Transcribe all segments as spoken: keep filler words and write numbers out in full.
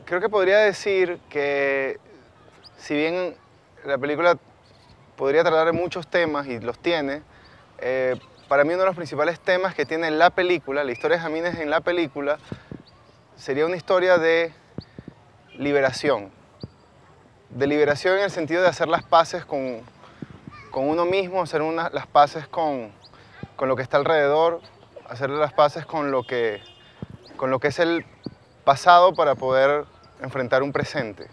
Creo que podría decir que si bien la película podría tratar de muchos temas y los tiene, eh, para mí uno de los principales temas que tiene la película, la historia de Jamines en la película, sería una historia de liberación. De liberación en el sentido de hacer las paces con, con uno mismo, hacer una, las paces con, con lo que está alrededor, hacer las paces con lo que, con lo que es el pasado para poder enfrentar un presente.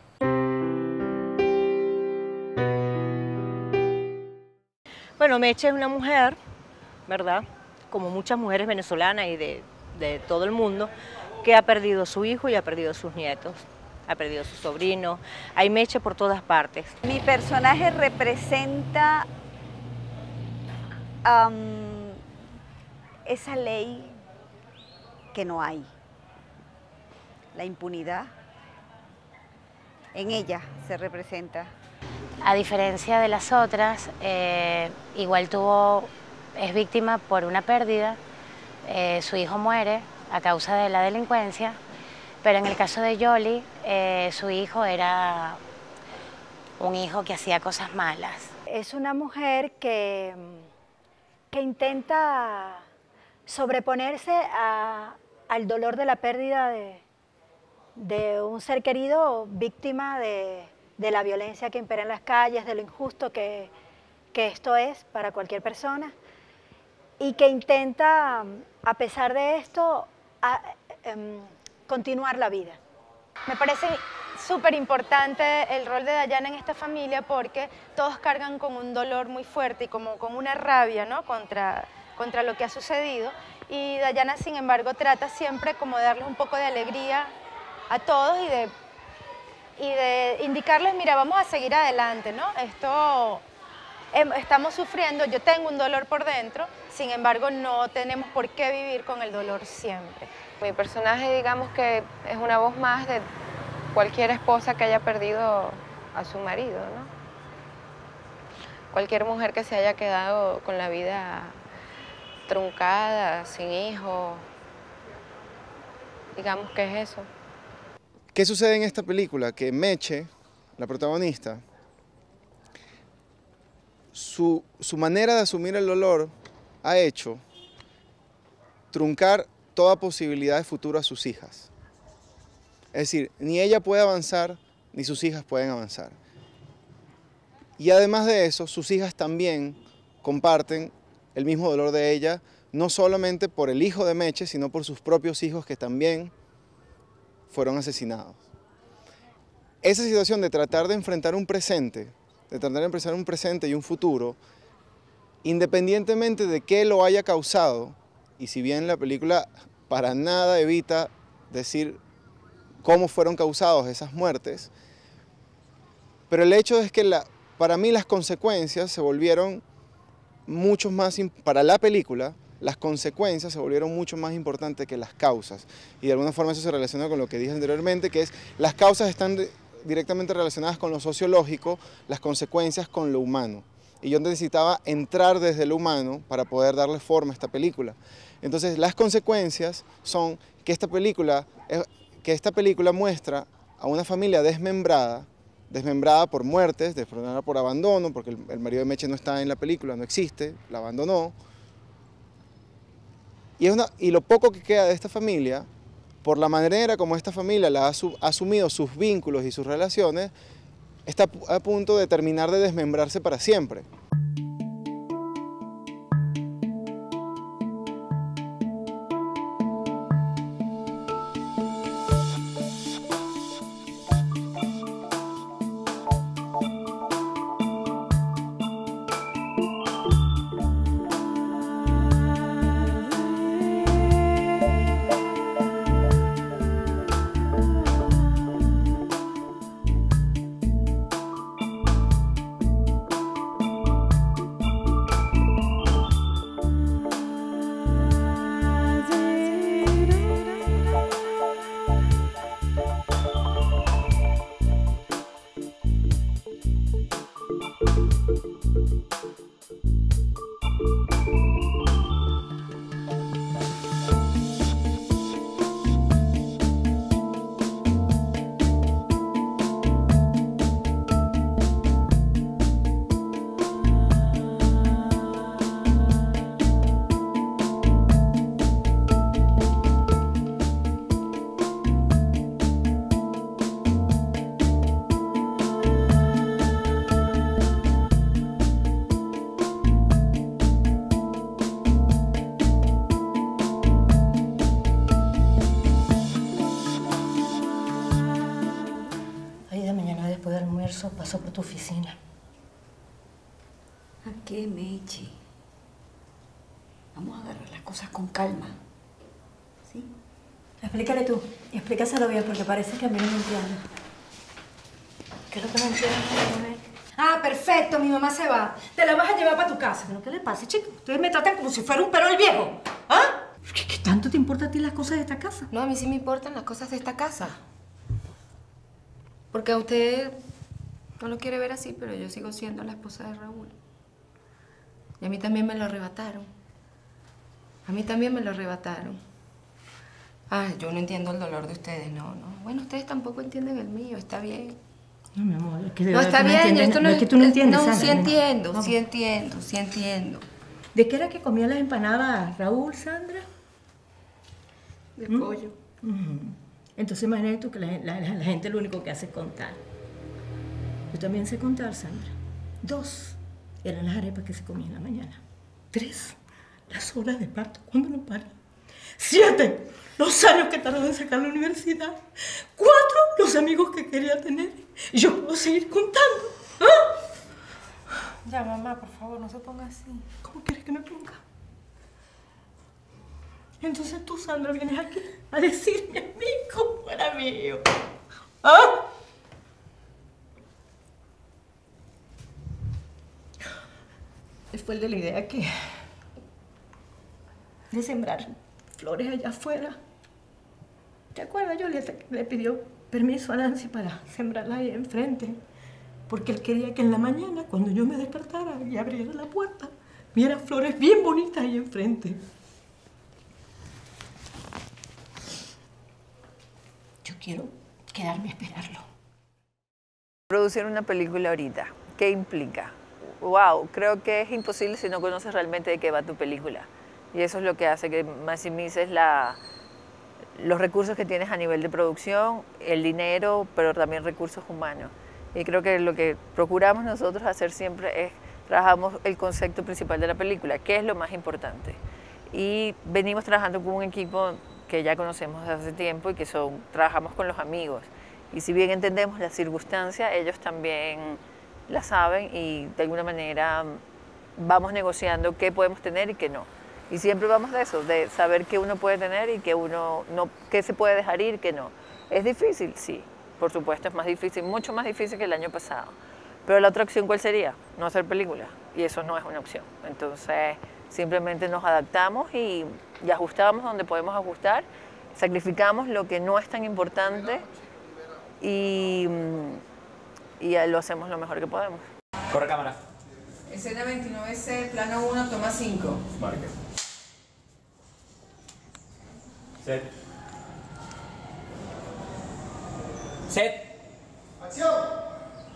Bueno, Meche es una mujer, ¿verdad? Como muchas mujeres venezolanas y de, de todo el mundo, que ha perdido su hijo y ha perdido sus nietos, ha perdido su sobrino. Hay Meche por todas partes. Mi personaje representa um, esa ley que no hay, la impunidad. En ella se representa. A diferencia de las otras, eh, igual tuvo, es víctima por una pérdida, eh, su hijo muere a causa de la delincuencia, pero en el caso de Yoli, eh, su hijo era un hijo que hacía cosas malas. Es una mujer que, que intenta sobreponerse a, al dolor de la pérdida de, de un ser querido víctima de, de la violencia que impera en las calles, de lo injusto que, que esto es para cualquier persona, y que intenta, a pesar de esto, a, um, continuar la vida. Me parece súper importante el rol de Dayana en esta familia porque todos cargan con un dolor muy fuerte y como con una rabia, ¿no? contra, contra lo que ha sucedido, y Dayana, sin embargo, trata siempre como de darles un poco de alegría a todos y de, y de indicarles, mira, vamos a seguir adelante, ¿no? Esto, estamos sufriendo, yo tengo un dolor por dentro, sin embargo, no tenemos por qué vivir con el dolor siempre. Mi personaje, digamos que es una voz más de cualquier esposa que haya perdido a su marido, ¿no? Cualquier mujer que se haya quedado con la vida truncada, sin hijos, digamos que es eso. ¿Qué sucede en esta película? Que Meche, la protagonista, su, su manera de asumir el dolor ha hecho truncar toda posibilidad de futuro a sus hijas. Es decir, ni ella puede avanzar, ni sus hijas pueden avanzar. Y además de eso, sus hijas también comparten el mismo dolor de ella, no solamente por el hijo de Meche, sino por sus propios hijos que también fueron asesinados. Esa situación de tratar de enfrentar un presente, de tratar de enfrentar un presente y un futuro, independientemente de qué lo haya causado, y si bien la película para nada evita decir cómo fueron causadas esas muertes, pero el hecho es que la, para mí las consecuencias se volvieron mucho más, para la película, las consecuencias se volvieron mucho más importantes que las causas. Y de alguna forma eso se relaciona con lo que dije anteriormente, que es las causas están directamente relacionadas con lo sociológico, las consecuencias con lo humano. Y yo necesitaba entrar desde lo humano para poder darle forma a esta película. Entonces las consecuencias son que esta película, que esta película muestra a una familia desmembrada, desmembrada por muertes, desmembrada por abandono, porque el, el marido de Meche no está en la película, no existe, la abandonó. Y, es una, y lo poco que queda de esta familia, por la manera como esta familia la ha, su, ha asumido sus vínculos y sus relaciones, está a punto de terminar de desmembrarse para siempre. pasó por tu oficina. ¿A qué, Mechi? Vamos a agarrar las cosas con calma. ¿Sí? Explícale tú y explícaselo bien porque parece que a mí no me entiende. ¿Qué es lo que no entiendes? Ah, perfecto, mi mamá se va. Te la vas a llevar para tu casa. ¿Pero qué le pasa, chico? Ustedes me tratan como si fuera un perro el viejo. ¿Ah? ¿Qué, ¿Qué tanto te importa a ti las cosas de esta casa? No, a mí sí me importan las cosas de esta casa. Porque a usted no lo quiere ver así, pero yo sigo siendo la esposa de Raúl. Y a mí también me lo arrebataron. A mí también me lo arrebataron. Ah, yo no entiendo el dolor de ustedes, no, no. Bueno, ustedes tampoco entienden el mío, está bien. No, mi amor, es que de No, verdad está que bien, entiendes, esto no es que tú no entiendes, No, Sandra, sí mi amor. entiendo, No. sí entiendo, sí entiendo. ¿De qué era que comía las empanadas Raúl, Sandra? De ¿Mm? pollo. Uh-huh. Entonces imagínate tú que la, la, la gente lo único que hace es contar. Yo también sé contar, Sandra. Dos eran las arepas que se comían en la mañana. Tres, las horas de parto cuando no paran. Siete, los años que tardó en sacar la universidad. Cuatro, los amigos que quería tener. Y yo puedo seguir contando. ¿Ah? Ya, mamá, por favor, no se ponga así. ¿Cómo quieres que me ponga? Entonces tú, Sandra, vienes aquí a decirme a mí cómo era mío. ¿Ah? Él fue el de la idea que... de sembrar flores allá afuera. ¿Te acuerdas? Yo le, le pidió permiso a Nancy para sembrarla ahí enfrente. Porque él quería que en la mañana, cuando yo me despertara y abriera la puerta, viera flores bien bonitas ahí enfrente. Yo quiero quedarme a esperarlo. Producir una película ahorita, ¿qué implica? Wow, creo que es imposible si no conoces realmente de qué va tu película. Y eso es lo que hace que maximices la, los recursos que tienes a nivel de producción, el dinero, pero también recursos humanos. Y creo que lo que procuramos nosotros hacer siempre es, trabajamos el concepto principal de la película, que es lo más importante. Y venimos trabajando con un equipo que ya conocemos desde hace tiempo y que son, trabajamos con los amigos. Y si bien entendemos la circunstancia, ellos también la saben y de alguna manera vamos negociando qué podemos tener y qué no. Y siempre vamos de eso, de saber qué uno puede tener y qué uno no, qué se puede dejar ir, qué no. ¿Es difícil? Sí, por supuesto es más difícil, mucho más difícil que el año pasado. Pero la otra opción, ¿cuál sería? No hacer película. Y eso no es una opción. Entonces, simplemente nos adaptamos y, y ajustamos donde podemos ajustar, sacrificamos lo que no es tan importante y, y lo hacemos lo mejor que podemos. Corre cámara. Escena veintinueve C, plano uno, toma cinco. Marque. Set. Set. ¡Acción!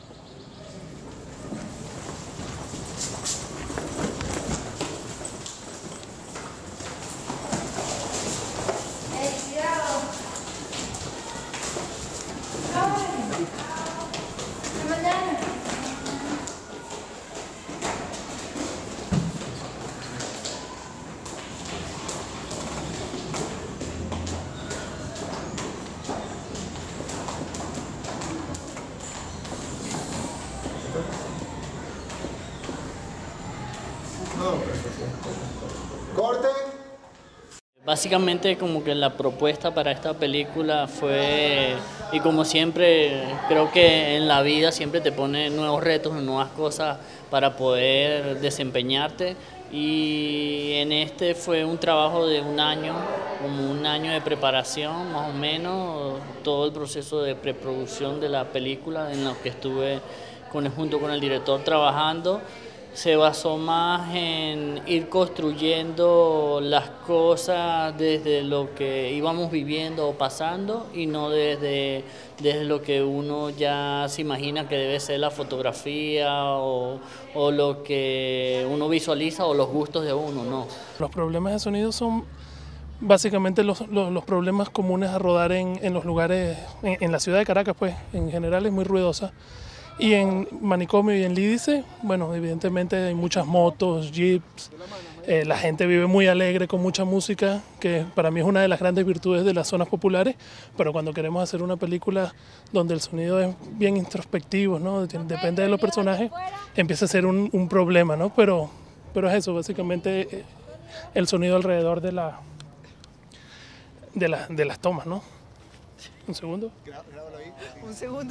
¡Corte! Básicamente como que la propuesta para esta película fue, y como siempre, creo que en la vida siempre te pone nuevos retos, nuevas cosas para poder desempeñarte. Y en este fue un trabajo de un año, como un año de preparación más o menos, todo el proceso de preproducción de la película en lo que estuve con, junto con el director trabajando. Se basó más en ir construyendo las cosas desde lo que íbamos viviendo o pasando y no desde, desde lo que uno ya se imagina que debe ser la fotografía o, o lo que uno visualiza o los gustos de uno, no. Los problemas de sonido son básicamente los, los, los problemas comunes a rodar en, en los lugares, en, en la ciudad de Caracas, pues en general es muy ruidosa. Y en Manicomio y en Lídice, bueno, evidentemente hay muchas motos, jeeps, eh, la gente vive muy alegre con mucha música, que para mí es una de las grandes virtudes de las zonas populares, pero cuando queremos hacer una película donde el sonido es bien introspectivo, ¿no? Depende de los personajes, empieza a ser un, un problema, ¿no? Pero, pero es eso, básicamente eh, el sonido alrededor de, la, de, la, de las tomas, ¿no? Un segundo. Un segundo.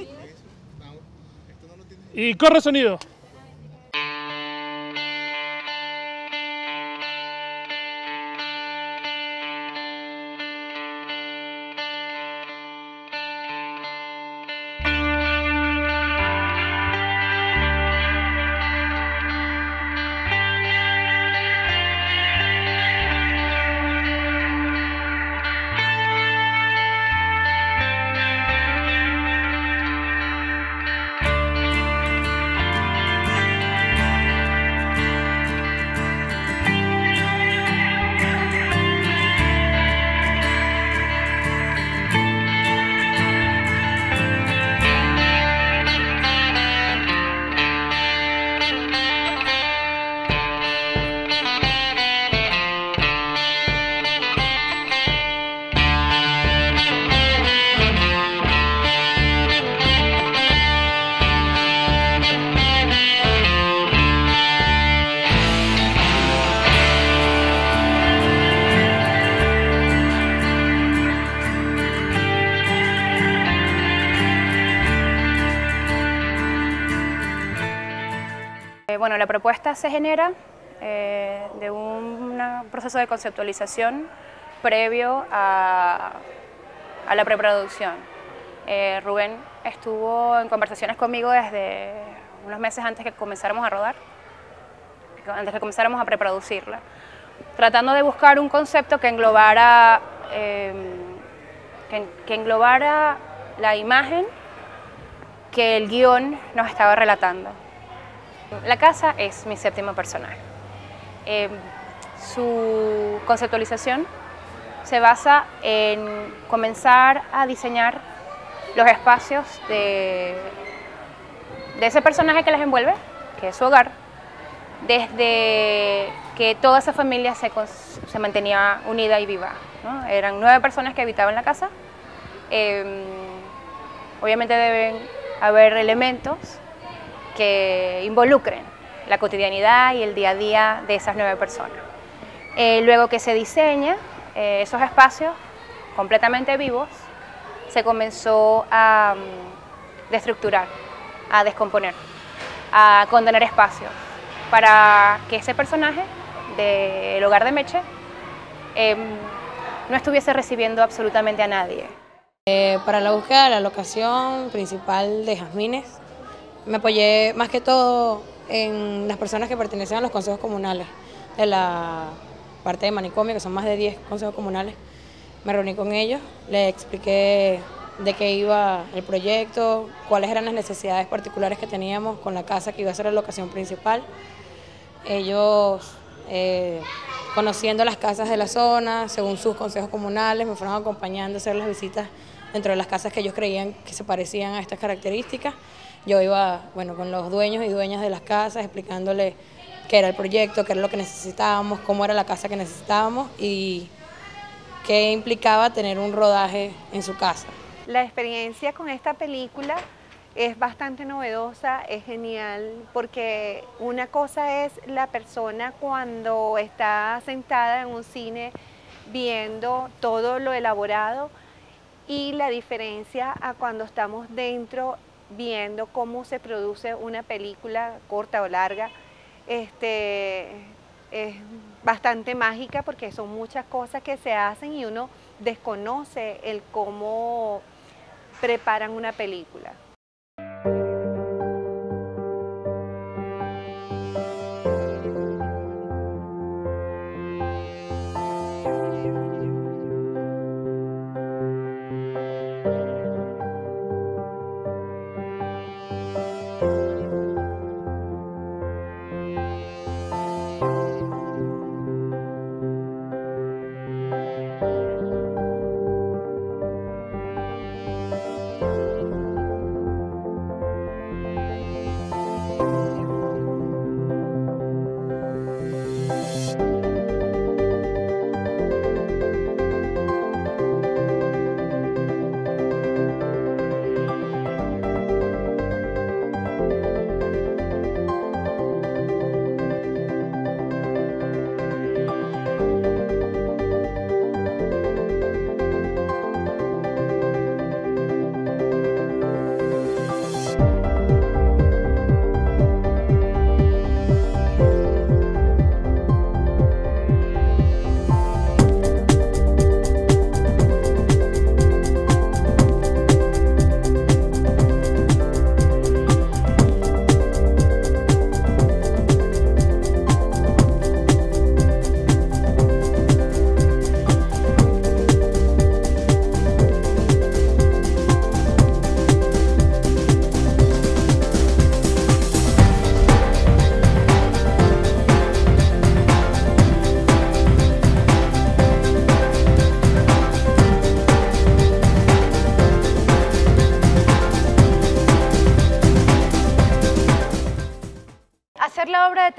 Y corre sonido. Bueno, la propuesta se genera eh, de un proceso de conceptualización previo a, a la preproducción. Eh, Rubén estuvo en conversaciones conmigo desde unos meses antes que comenzáramos a rodar, antes que comenzáramos a preproducirla, tratando de buscar un concepto que englobara, eh, que, que englobara la imagen que el guión nos estaba relatando. La casa es mi séptimo personaje. Eh, su conceptualización se basa en comenzar a diseñar los espacios de, de ese personaje que les envuelve, que es su hogar, desde que toda esa familia se, se mantenía unida y viva, ¿no? Eran nueve personas que habitaban la casa. Eh, obviamente deben haber elementos que involucren la cotidianidad y el día a día de esas nueve personas. Eh, luego que se diseña eh, esos espacios completamente vivos, se comenzó a um, destructurar, a descomponer, a condenar espacios para que ese personaje del hogar de Meche eh, no estuviese recibiendo absolutamente a nadie. Eh, para la búsqueda de la locación principal de Jazmines, me apoyé más que todo en las personas que pertenecen a los consejos comunales de la parte de Manicomio, que son más de diez consejos comunales. Me reuní con ellos, les expliqué de qué iba el proyecto, cuáles eran las necesidades particulares que teníamos con la casa que iba a ser la locación principal. Ellos, eh, conociendo las casas de la zona, según sus consejos comunales, me fueron acompañando a hacer las visitas dentro de las casas que ellos creían que se parecían a estas características. Yo iba, bueno, con los dueños y dueñas de las casas, explicándoles qué era el proyecto, qué era lo que necesitábamos, cómo era la casa que necesitábamos y qué implicaba tener un rodaje en su casa. La experiencia con esta película es bastante novedosa, es genial, porque una cosa es la persona cuando está sentada en un cine viendo todo lo elaborado y la diferencia a cuando estamos dentro viendo cómo se produce una película corta o larga. Este, es bastante mágica porque son muchas cosas que se hacen y uno desconoce el cómo preparan una película.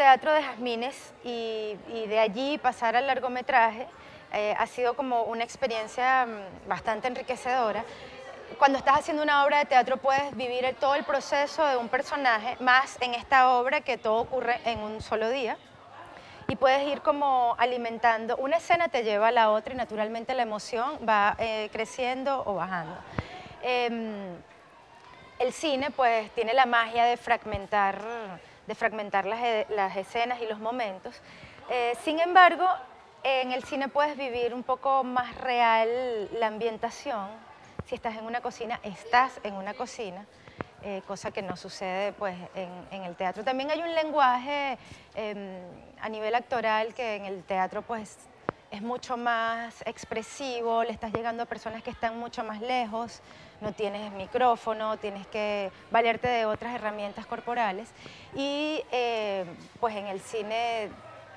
teatro de Jazmines y, y de allí pasar al largometraje eh, ha sido como una experiencia bastante enriquecedora. Cuando estás haciendo una obra de teatro puedes vivir el, todo el proceso de un personaje, más en esta obra que todo ocurre en un solo día. Y puedes ir como alimentando, una escena te lleva a la otra y naturalmente la emoción va eh, creciendo o bajando. Eh, el cine pues tiene la magia de fragmentar, de fragmentar las, las escenas y los momentos. Eh, sin embargo, en el cine puedes vivir un poco más real la ambientación. Si estás en una cocina, estás en una cocina. Eh, cosa que no sucede pues, en, en el teatro. También hay un lenguaje eh, a nivel actoral que en el teatro pues, es mucho más expresivo, le estás llegando a personas que están mucho más lejos, no tienes micrófono, tienes que valerte de otras herramientas corporales y eh, pues en el cine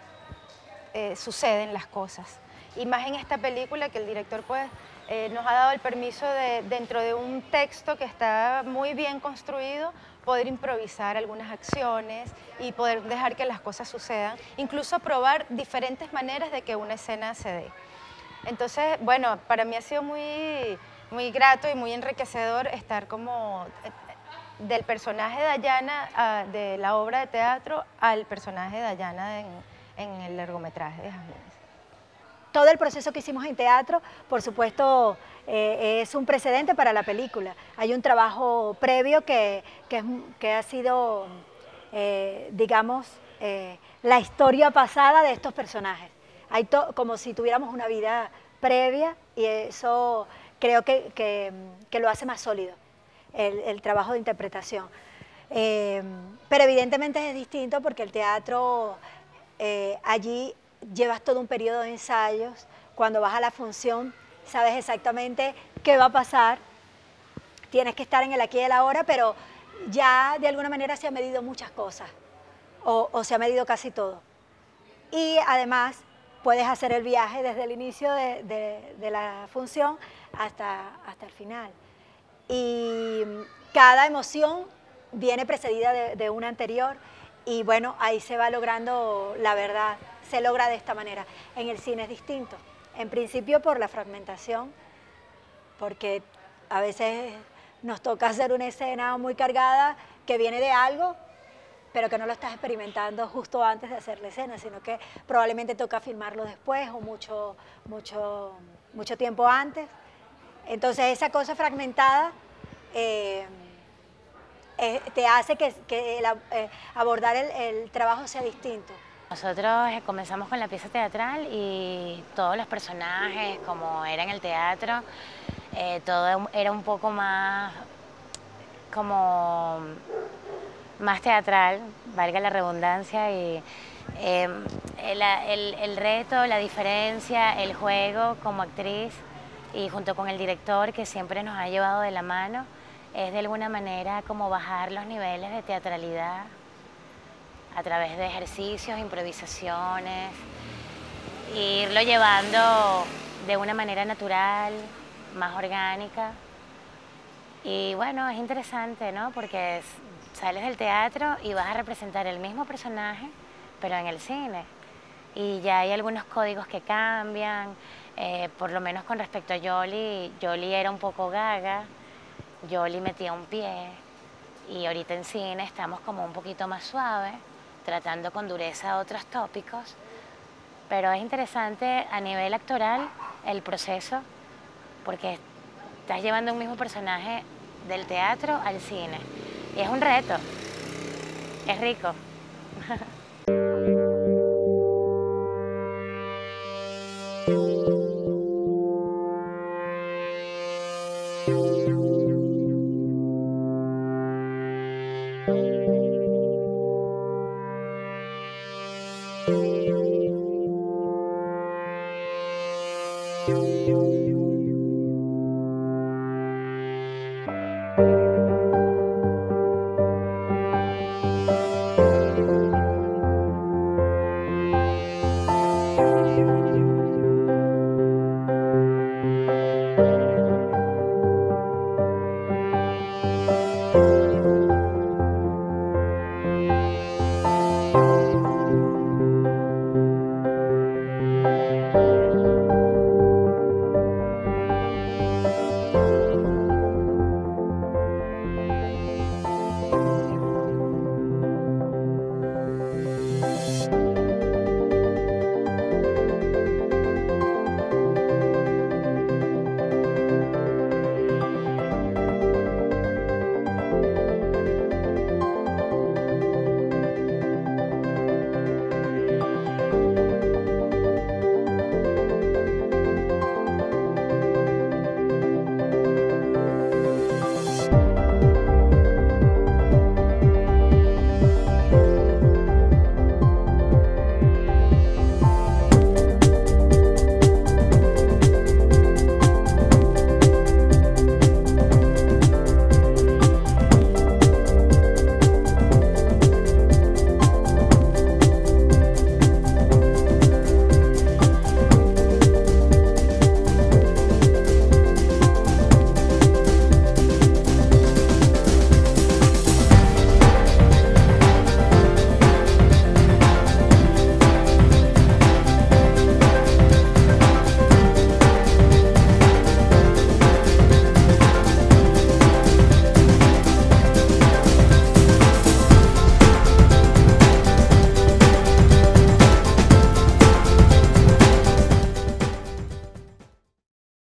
eh, suceden las cosas. Y más en esta película que el director pues, Eh, nos ha dado el permiso de, dentro de un texto que está muy bien construido, poder improvisar algunas acciones y poder dejar que las cosas sucedan, incluso probar diferentes maneras de que una escena se dé. Entonces, bueno, para mí ha sido muy, muy grato y muy enriquecedor estar como del personaje de Dayana, a, de la obra de teatro, al personaje de Dayana en, en el largometraje de Jazmines. Todo el proceso que hicimos en teatro, por supuesto, eh, es un precedente para la película. Hay un trabajo previo que, que, que ha sido, eh, digamos, eh, la historia pasada de estos personajes. Hay to, como si tuviéramos una vida previa y eso creo que, que, que lo hace más sólido, el, el trabajo de interpretación. Eh, pero evidentemente es distinto porque el teatro eh, allí llevas todo un periodo de ensayos, cuando vas a la función sabes exactamente qué va a pasar, tienes que estar en el aquí y el ahora, pero ya de alguna manera se han medido muchas cosas, o, o se ha medido casi todo. Y además puedes hacer el viaje desde el inicio de, de, de la función hasta, hasta el final. Y cada emoción viene precedida de, de una anterior, y bueno, ahí se va logrando la verdad. Se logra de esta manera. En el cine es distinto. En principio por la fragmentación, porque a veces nos toca hacer una escena muy cargada que viene de algo, pero que no lo estás experimentando justo antes de hacer la escena, sino que probablemente toca filmarlo después o mucho, mucho, mucho tiempo antes. Entonces esa cosa fragmentada eh, eh, te hace que, que la, eh, abordar el, el trabajo sea distinto. Nosotros comenzamos con la pieza teatral y todos los personajes, como era en el teatro, eh, todo era un poco más, como, más teatral, valga la redundancia, y eh, el, el, el reto, la diferencia, el juego como actriz y junto con el director que siempre nos ha llevado de la mano, es de alguna manera como bajar los niveles de teatralidad a través de ejercicios, improvisaciones, e irlo llevando de una manera natural, más orgánica. Y bueno, es interesante, ¿no? Porque sales del teatro y vas a representar el mismo personaje, pero en el cine. Y ya hay algunos códigos que cambian, eh, por lo menos con respecto a Yoli. Yoli era un poco gaga, Yoli metía un pie, y ahorita en cine estamos como un poquito más suaves, tratando con dureza otros tópicos, pero es interesante a nivel actoral el proceso, porque estás llevando un mismo personaje del teatro al cine, y es un reto, es rico. Thank you.